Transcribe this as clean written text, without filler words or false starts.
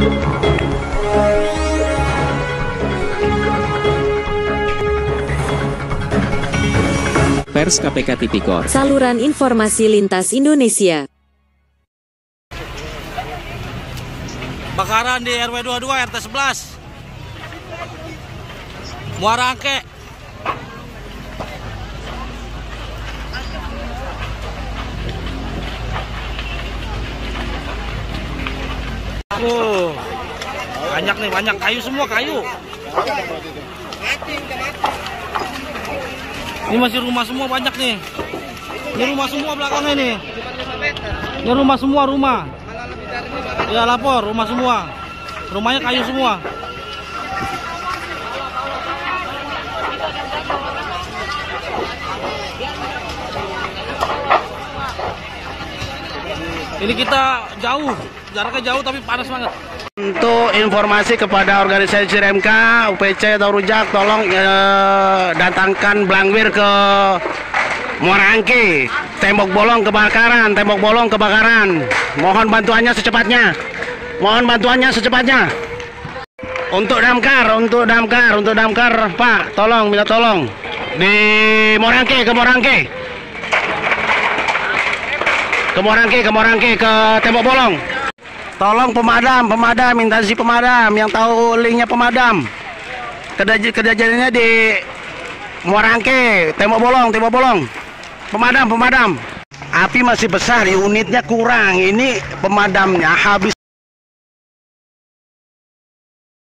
Pers KPK Tipikor. Saluran informasi lintas Indonesia. Bakaran di RW 22 RT 11 Muara Angke. Banyak nih, banyak kayu semua, kayu. Ini masih rumah semua, banyak nih. Ini rumah semua belakangnya nih. Ini rumah semua, rumah. Ya lapor, rumah semua. Rumahnya kayu semua. Ini kita jauh, jaraknya jauh tapi panas banget. Untuk informasi kepada organisasi RMK, UPC atau Rujak, tolong datangkan Blangwir ke Muara Angke. Tembok bolong kebakaran, tembok bolong kebakaran. Mohon bantuannya secepatnya. Mohon bantuannya secepatnya. Untuk damkar, Pak, tolong, minta tolong. Di Muara Angke, ke Muara Angke. Ke Muara Angke, ke tembok bolong. Tolong pemadam, instansi pemadam yang tahu linknya pemadam. Kejadiannya di Muara Angke, tembok bolong. Pemadam. Api masih besar, unitnya kurang. Ini pemadamnya habis